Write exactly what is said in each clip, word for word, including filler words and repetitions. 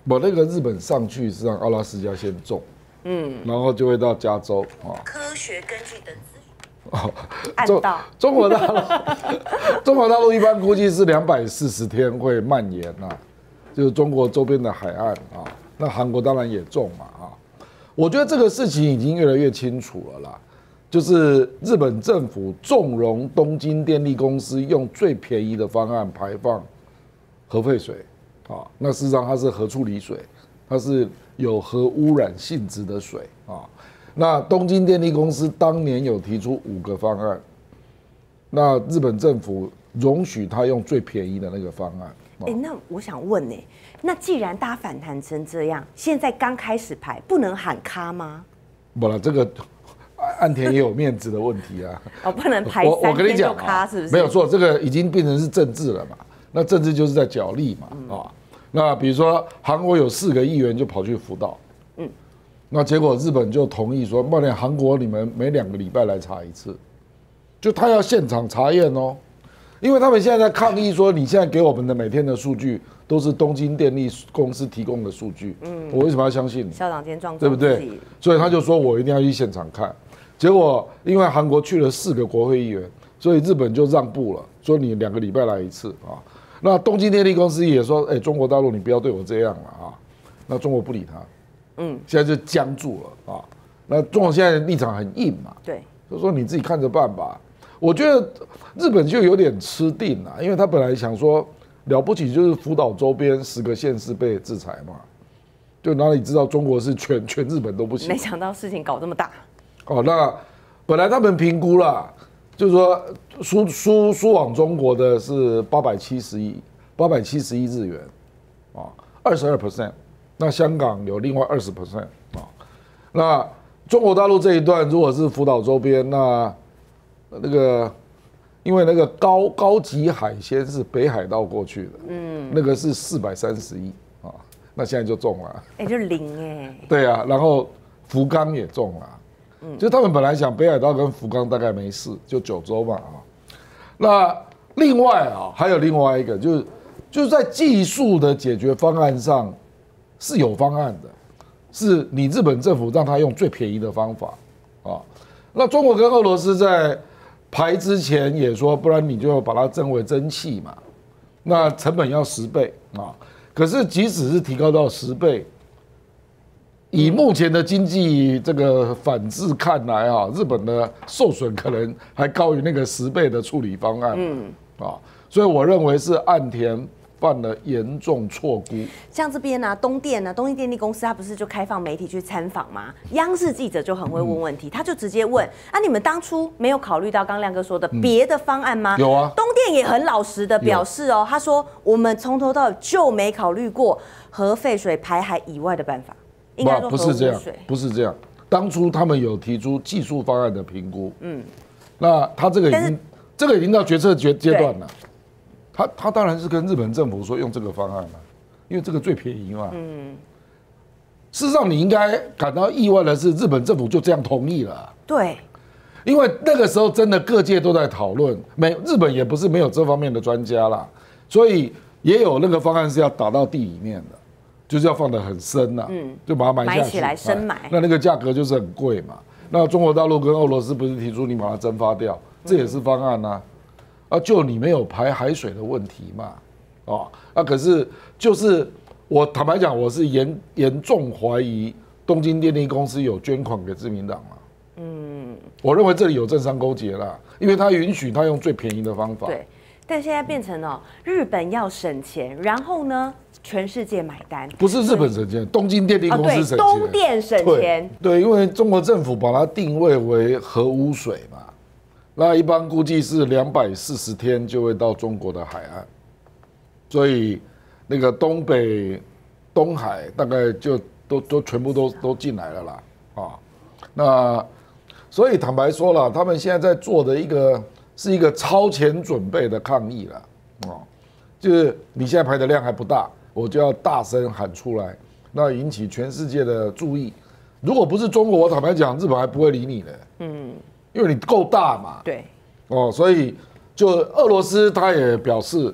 我那个日本上去是让阿拉斯加先中，嗯，然后就会到加州啊。 科学根据的资讯。 哦， 按到中国大陆，中国大陆一般估计是两百四十天会蔓延呐、啊，就是中国周边的海岸啊。那韩国当然也中嘛啊。我觉得这个事情已经越来越清楚了啦，就是日本政府纵容东京电力公司用最便宜的方案排放核废水啊，那事实上它是核处理水，它是有核污染性质的水啊。那东京电力公司当年有提出五个方案，那日本政府容许他用最便宜的那个方案。 哎、欸，那我想问呢、欸，那既然大家反弹成这样，现在刚开始排，不能喊卡吗？ 不了，这个岸田也有面子的问题啊。 哦，不能排三天就卡，是不是？ 没有错，这个已经变成是政治了嘛。那政治就是在角力嘛，啊、嗯。那比如说韩国有四个议员就跑去福岛，嗯，那结果日本就同意说，那韩国你们每两个礼拜来查一次，就他要现场查验哦。因为他们现在在抗议说，你现在给我们的每天的数据都是东京电力公司提供的数据，嗯，我为什么要相信你？ 校长今天撞， 对不对？所以他就说我一定要去现场看。结果因为韩国去了四个国会议员，所以日本就让步了，说你两个礼拜来一次啊。那东京电力公司也说，哎，中国大陆你不要对我这样了啊。那中国不理他，嗯，现在就僵住了啊。那中国现在立场很硬嘛， 对， 就说你自己看着办吧。我觉得日本就有点吃定了，因为他本来想说了不起就是福岛周边十个县市被制裁嘛，就哪里知道中国是全全日本都不行。 没想到事情搞这么大。 哦，那本来他们评估啦，就是说输输输往中国的是八百七十亿，八百七十亿日元，啊，二十二 percent。那香港有另外二十 percent 啊。那中国大陆这一段如果是福岛周边，那那个，因为那个高高级海鲜是北海道过去的，嗯，那个是四百三十亿啊，那现在就中了， 哎、欸，就零哎、欸， 对啊，然后福冈也中了，嗯，就他们本来想北海道跟福冈大概没事，就九州嘛啊，那另外啊还有另外一个就是就是在技术的解决方案上是有方案的，是你日本政府让他用最便宜的方法啊，那中国跟俄罗斯在排之前也说，不然你就把它增为蒸汽嘛，那成本要十倍啊。可是即使是提高到十倍，以目前的经济这个反制看来啊，日本的受损可能还高于那个十倍的处理方案。嗯啊，所以我认为是岸田犯了严重错估。 像这边呢、啊，东电呢、啊，东京电力公司，它不是就开放媒体去参访吗？央视记者就很会问问题，他就直接问：啊，你们当初没有考虑到刚亮哥说的别的方案吗？ 有啊， 东电也很老实的表示哦，他说我们从头到尾就没考虑过核废水排海以外的办法。应该说不是这样，不是这样。当初他们有提出技术方案的评估，嗯，那他这个已经这个已经到决策阶阶段了。他他当然是跟日本政府说用这个方案了，因为这个最便宜嘛。嗯。事实上，你应该感到意外的是，日本政府就这样同意了。 对。 因为那个时候真的各界都在讨论，没日本也不是没有这方面的专家啦，所以也有那个方案是要打到地里面的，就是要放得很深呐，嗯，就把它埋下去， 埋起来深埋。 那那个价格就是很贵嘛。那中国大陆跟俄罗斯不是提出你把它蒸发掉，这也是方案呐。啊，就你没有排海水的问题嘛，哦，啊，可是就是我坦白讲，我是严严重怀疑东京电力公司有捐款给自民党嘛，嗯，我认为这里有政商勾结啦，因为他允许他用最便宜的方法， 对，但现在变成了日本要省钱，然后呢，全世界买单， 不是日本省钱，东京电力公司省钱， 哦、东电省钱， 对，因为中国政府把它定位为核污水嘛。那一般估计是两百四十天就会到中国的海岸，所以那个东北、东海大概就都都全部都都进来了啦，啊，那所以坦白说了，他们现在在做的一个是一个超前准备的抗议了，哦，就是你现在排的量还不大，我就要大声喊出来，那引起全世界的注意。如果不是中国，我坦白讲，日本还不会理你的，嗯。因为你够大嘛， 对， 哦，所以就俄罗斯他也表示，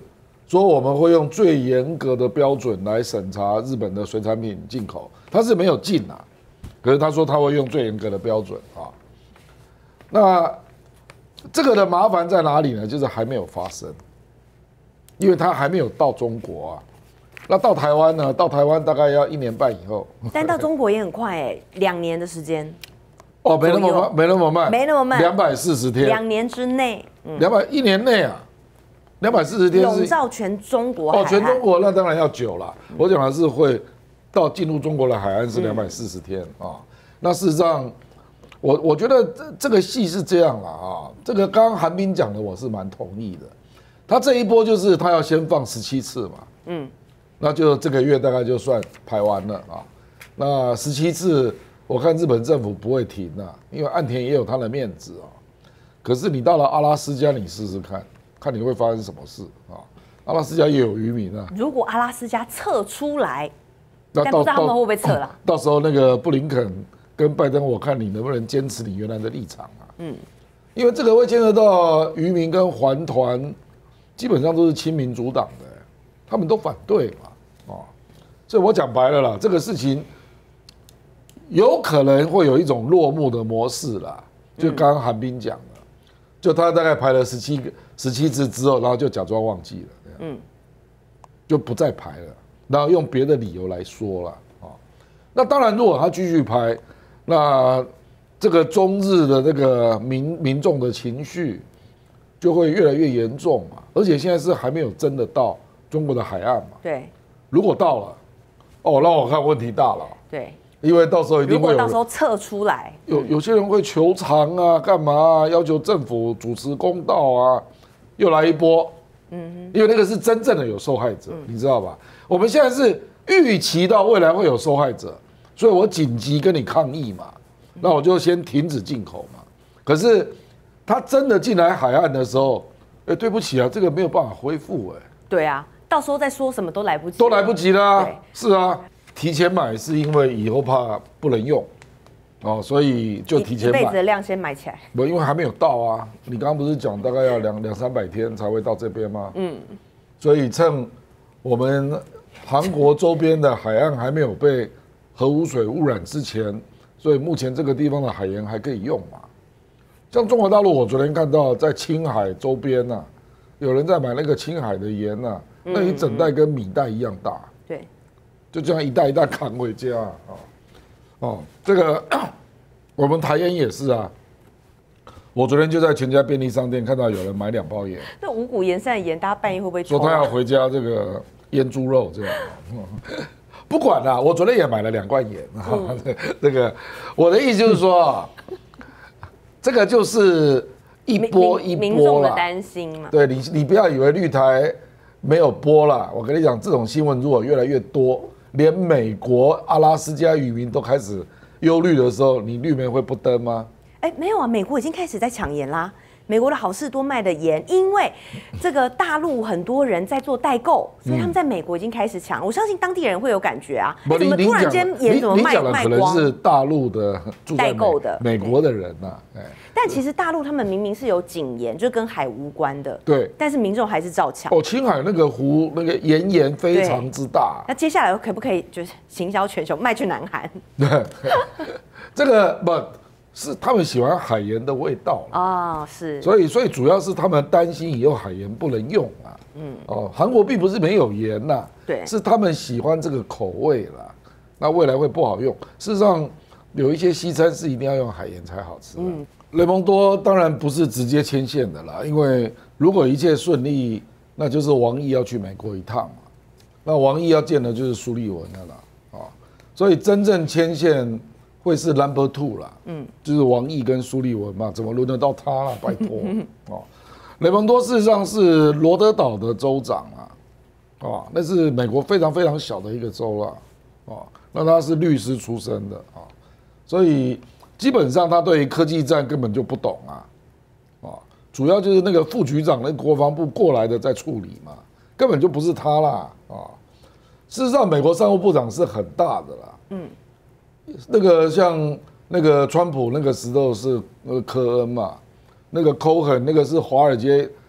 说我们会用最严格的标准来审查日本的水产品进口，他是没有进啊，可是他说他会用最严格的标准啊。那这个的麻烦在哪里呢？就是还没有发生，因为它还没有到中国啊。那到台湾呢？到台湾大概要一年半以后。 但到中国也很快哎，两年的时间。 哦，没那么慢，没那么慢， 没那么慢， 两百四十天， 两年之内， 两百一年内啊，两百四十天笼罩全中国海岸。 哦，全中国那当然要久了。我讲的是会到进入中国的海岸是两百四十天啊。那事实上，我我觉得这这个戏是这样了啊。这个刚刚韩冰讲的，我是蛮同意的。他这一波就是他要先放十七次嘛，嗯，那就这个月大概就算排完了啊。那十七次。我看日本政府不会停啊，因为岸田也有他的面子啊。可是你到了阿拉斯加，你试试看，看你会发生什么事啊？阿拉斯加也有渔民啊。 如果阿拉斯加撤出来，那但不知道他们会不会撤了？ 到时候那个布林肯跟拜登，我看你能不能坚持你原来的立场啊？嗯，因为这个会牵涉到渔民跟环团，基本上都是亲民主党的，他们都反对嘛，啊，所以我讲白了啦，这个事情。有可能会有一种落幕的模式啦，就刚刚韩冰讲的，就他大概排了十七个十七次之后，然后就假装忘记了，嗯，就不再排了，然后用别的理由来说了啊。那当然，如果他继续排，那这个中日的这个民民众的情绪就会越来越严重嘛。而且现在是还没有真的到中国的海岸嘛。 对。 如果到了，哦，那我看问题大了。 对。 因为到时候一定会有， 如果到时候撤出来， 有有些人会求偿啊，干嘛啊？要求政府主持公道啊，又来一波。嗯，因为那个是真正的有受害者，你知道吧？我们现在是预期到未来会有受害者，所以我紧急跟你抗议嘛，那我就先停止进口嘛。可是他真的进来海岸的时候，哎，对不起啊，这个没有办法恢复哎。 对啊，到时候再说什么都来不及， 都来不及啦。是啊。提前买是因为以后怕不能用，哦，所以就提前买。 一辈子的量先买起来。 不，因为还没有到啊。你刚刚不是讲大概要两两三百天才会到这边吗？嗯。所以趁我们韩国周边的海岸还没有被核污水污染之前，所以目前这个地方的海盐还可以用嘛。像中国大陆，我昨天看到在青海周边呐、啊，有人在买那个青海的盐呐、啊，那一整袋跟米袋一样大。 对。 就这样一袋一袋扛回家啊！哦，这个我们台盐也是啊。我昨天就在全家便利商店看到有人买两包盐。 那五谷盐山的盐，大家半夜会不会说他要回家这个腌猪肉这样？不管啦，我昨天也买了两罐盐。嗯、这个我的意思就是说啊，这个就是一波一波啦。 民众的担心嘛。 对你，你不要以为绿台没有播啦。我跟你讲，这种新闻如果越来越多。连美国阿拉斯加渔民都开始忧虑的时候，你绿媒会不登吗？ 哎，没有啊，美国已经开始在抢盐啦。美国的好事多卖的盐，因为这个大陆很多人在做代购，所以他们在美国已经开始抢。我相信当地人会有感觉啊。怎么突然间盐怎么卖卖光？ 你讲的可能是大陆的代购的美国的人呐、啊。 但其实大陆他们明明是有禁盐，就跟海无关的。 对。 但是民众还是照抢。 哦，青海那个湖那个盐盐非常之大。 那接下来可不可以就是行销全球，卖去南韩？ 对，这个不。是他们喜欢海盐的味道啊、哦，是， 所以所以主要是他们担心以后海盐不能用啊，嗯，哦，韩国并不是没有盐呐， 对， 是他们喜欢这个口味啦，那未来会不好用。事实上，有一些西餐是一定要用海盐才好吃。嗯，雷蒙多当然不是直接牵线的啦，因为如果一切顺利，那就是王毅要去美国一趟嘛，那王毅要见的就是苏利文的啦，啊，所以真正牵线。会是 number two 啦，嗯，就是王毅跟苏利文嘛，怎么轮得到他啦？拜托哦，雷蒙多事实上是罗德岛的州长啊，哦，那是美国非常非常小的一个州啦，哦，那他是律师出身的啊，所以基本上他对科技战根本就不懂啊，啊，主要就是那个副局长那国防部过来的在处理嘛，根本就不是他啦啊。事实上，美国商务部长是很大的啦，嗯。那个像那个川普那个时候是那个科恩嘛，那个 Cohen 那个是华尔街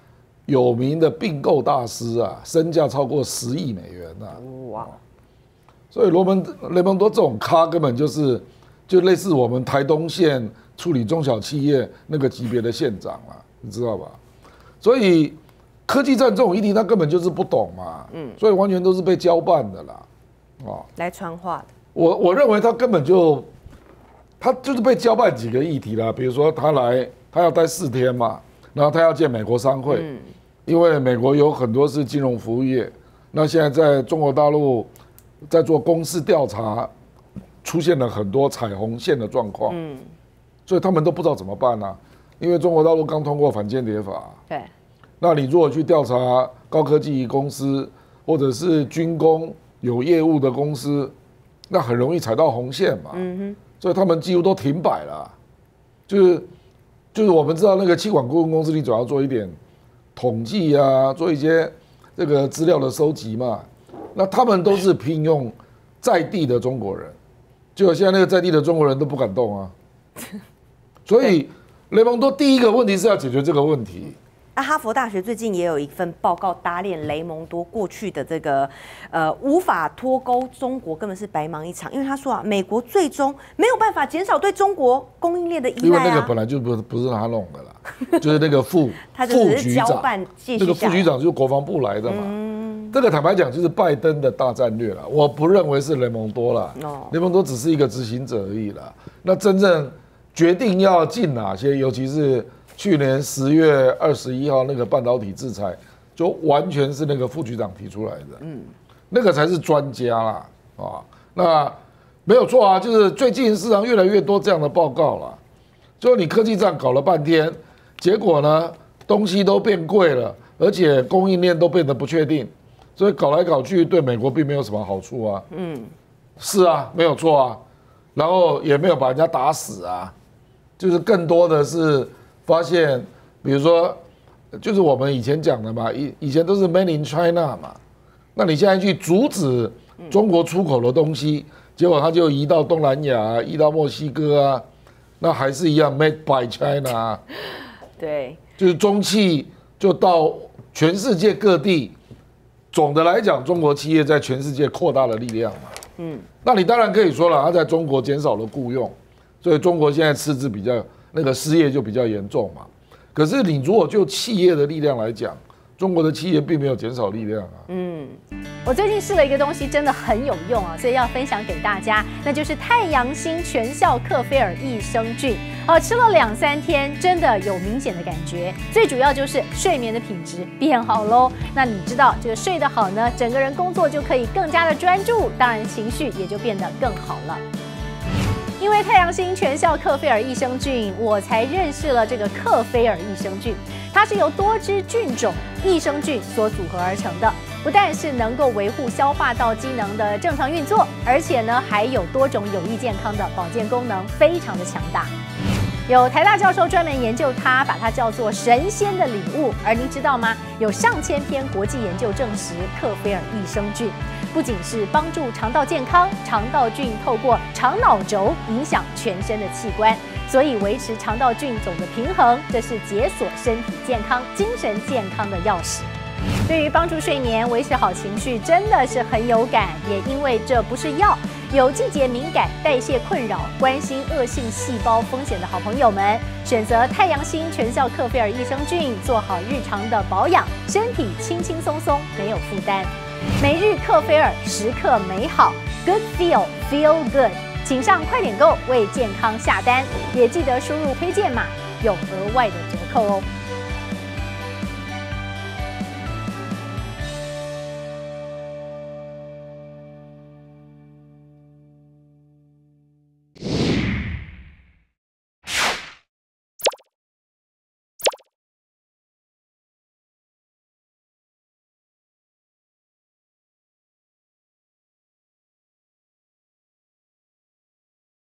有名的并购大师啊，身价超过十亿美元啊！哇！所以罗蒙雷蒙多这种咖根本就是就类似我们台东县处理中小企业那个级别的县长啊，你知道吧？所以科技战这种议题，他根本就是不懂嘛，嗯，所以完全都是被交办的啦，啊， 来传话的。 我我认为他根本就。他就是被交办几个议题啦，比如说他来，他要待四天嘛，然后他要见美国商会，嗯、因为美国有很多是金融服务业，那现在在中国大陆在做公示调查，出现了很多彩虹线的状况，嗯，所以他们都不知道怎么办啊，因为中国大陆刚通过反间谍法，对，那你如果去调查高科技公司或者是军工有业务的公司，那很容易踩到红线嘛，嗯哼。所以他们几乎都停摆了，就是就是我们知道那个企管顾问公司，你总要做一点统计啊，做一些这个资料的收集嘛。那他们都是聘用在地的中国人，结果现在那个在地的中国人都不敢动啊。所以雷蒙多第一个问题是要解决这个问题。 那哈佛大学最近也有一份报告打脸雷蒙多过去的这个呃无法脱钩中国根本是白忙一场，因为他说啊，美国最终没有办法减少对中国供应链的依赖、啊、 因为那个本来就不不是他弄的啦，就是那个副副局长，那个副局长就是国防部来的嘛。嗯、这个坦白讲就是拜登的大战略啦，我不认为是雷蒙多啦，哦、雷蒙多只是一个执行者而已啦。那真正决定要进哪些，尤其是。去年十月二十一号那个半导体制裁，就完全是那个副局长提出来的，嗯，那个才是专家啦，啊，那没有错啊，就是最近市场越来越多这样的报告了，就你科技战搞了半天，结果呢东西都变贵了，而且供应链都变得不确定，所以搞来搞去对美国并没有什么好处啊，嗯，是啊，没有错啊，然后也没有把人家打死啊，就是更多的是。发现，比如说，就是我们以前讲的嘛，以以前都是 Made in China 嘛，那你现在去阻止中国出口的东西，结果它就移到东南亚，移到墨西哥啊，那还是一样 Made by China。 对， 就是中企就到全世界各地。总的来讲，中国企业在全世界扩大了力量嘛。嗯，那你当然可以说了，它在中国减少了雇用，所以中国现在赤字比较。那个失业就比较严重嘛，可是你如果就企业的力量来讲，中国的企业并没有减少力量啊。嗯， 我最近试了一个东西，真的很有用啊，所以要分享给大家，那就是太阳星全效克菲尔益生菌。哦，吃了两三天，真的有明显的感觉。最主要就是睡眠的品质变好喽。那你知道这个睡得好呢，整个人工作就可以更加的专注，当然情绪也就变得更好了。因为太阳星全效克菲尔益生菌，我才认识了这个克菲尔益生菌。它是由多支菌种益生菌所组合而成的，不但是能够维护消化道机能的正常运作，而且呢还有多种有益健康的保健功能，非常的强大。有台大教授专门研究它，把它叫做神仙的礼物。而您知道吗？有上千篇国际研究证实，克菲尔益生菌不仅是帮助肠道健康，肠道菌透过肠脑轴影响全身的器官，所以维持肠道菌种的平衡，这是解锁身体健康、精神健康的钥匙。对于帮助睡眠、维持好情绪，真的是很有感。也因为这不是药，有季节敏感、代谢困扰、关心恶性细胞风险的好朋友们，选择太阳星全效克菲尔益生菌，做好日常的保养，身体轻轻松松，没有负担。每日克菲尔，时刻美好 ，Good Feel Feel Good， 请上快点购为健康下单，也记得输入推荐码，有额外的折扣哦。